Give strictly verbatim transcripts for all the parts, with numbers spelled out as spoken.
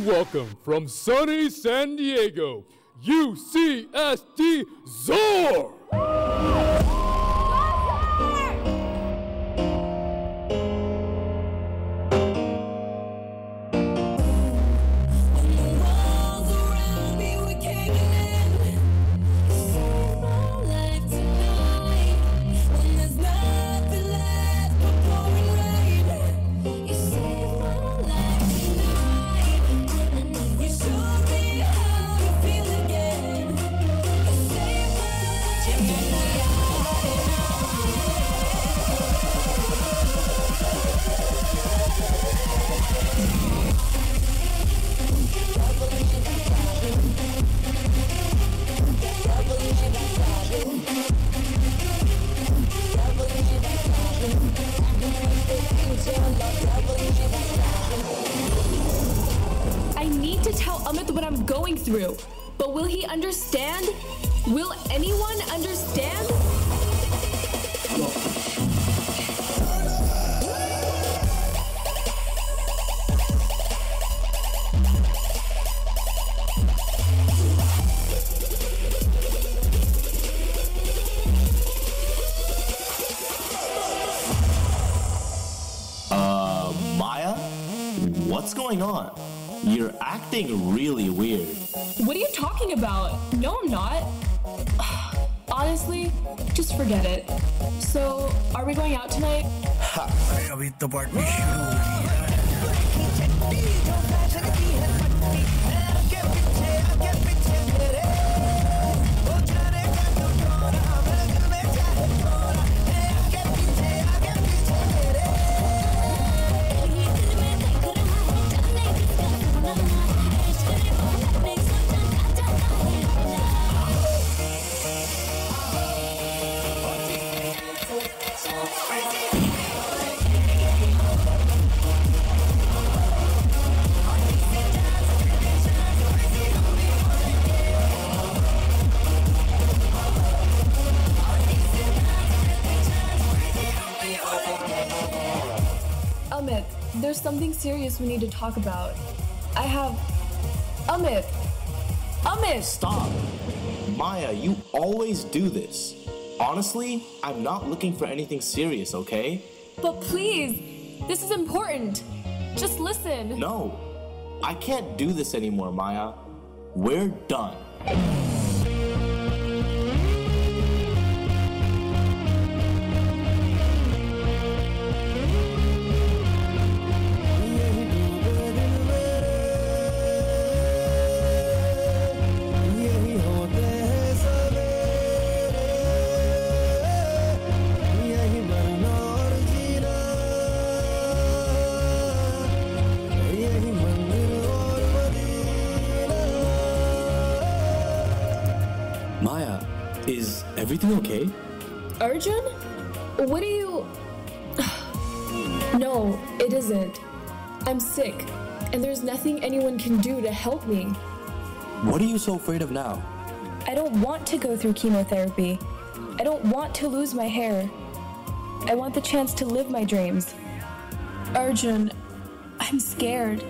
welcome from sunny San Diego, U C S D Zor! I need to tell Amit what I'm going through, but will he understand? Will anyone understand? Uh, Maya? What's going on? You're acting really weird. What are you talking about? No, I'm not. Honestly, just forget it. So, are we going out tonight? अभी तो party शुरू हो रही है। Amit, there's something serious we need to talk about. I have... Amit! Amit! Stop! Maya, you always do this. Honestly, I'm not looking for anything serious, okay? But please, this is important. Just listen. No, I can't do this anymore, Maya. We're done. Maya, is everything okay? Arjun? What are you... No, it isn't. I'm sick, and there's nothing anyone can do to help me. What are you so afraid of now? I don't want to go through chemotherapy. I don't want to lose my hair. I want the chance to live my dreams. Arjun, I'm scared.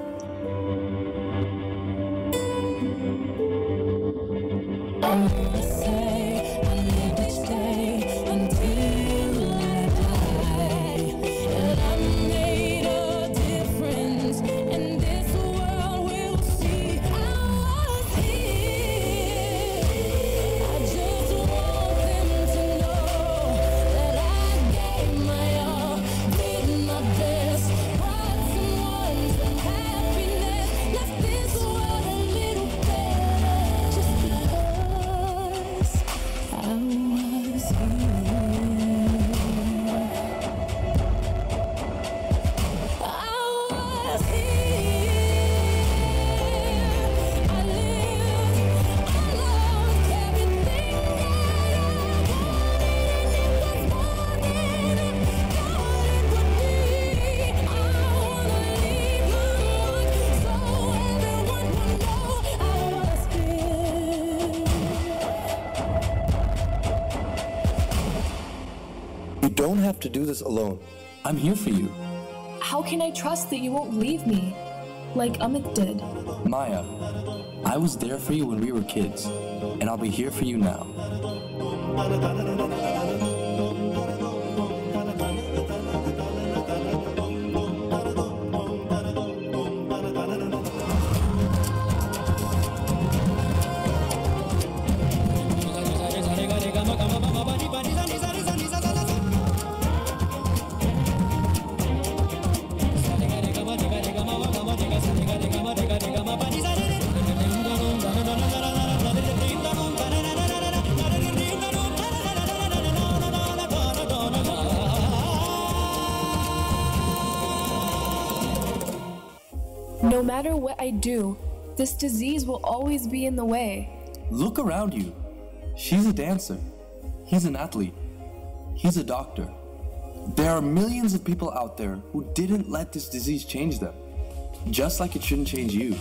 You don't have to do this alone. I'm here for you. How can I trust that you won't leave me? like Amit did. Maya, I was there for you when we were kids, and I'll be here for you now. No matter what I do, this disease will always be in the way. Look around you. She's a dancer. He's an athlete. He's a doctor. There are millions of people out there who didn't let this disease change them, just like it shouldn't change you.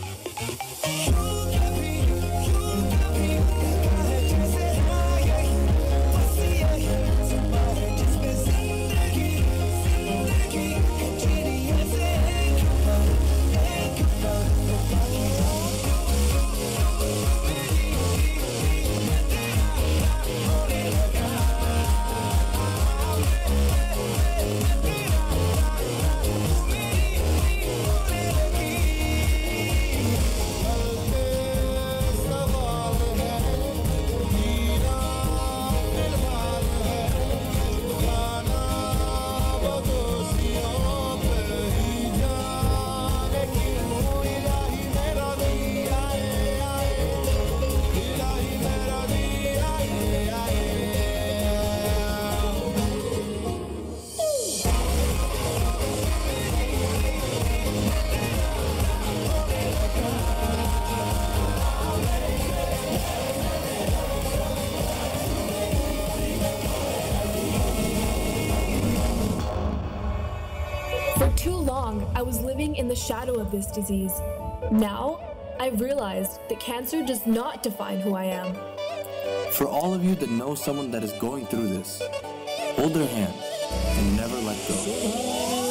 For too long, I was living in the shadow of this disease. Now, I've realized that cancer does not define who I am. For all of you that know someone that is going through this, hold their hand and never let go.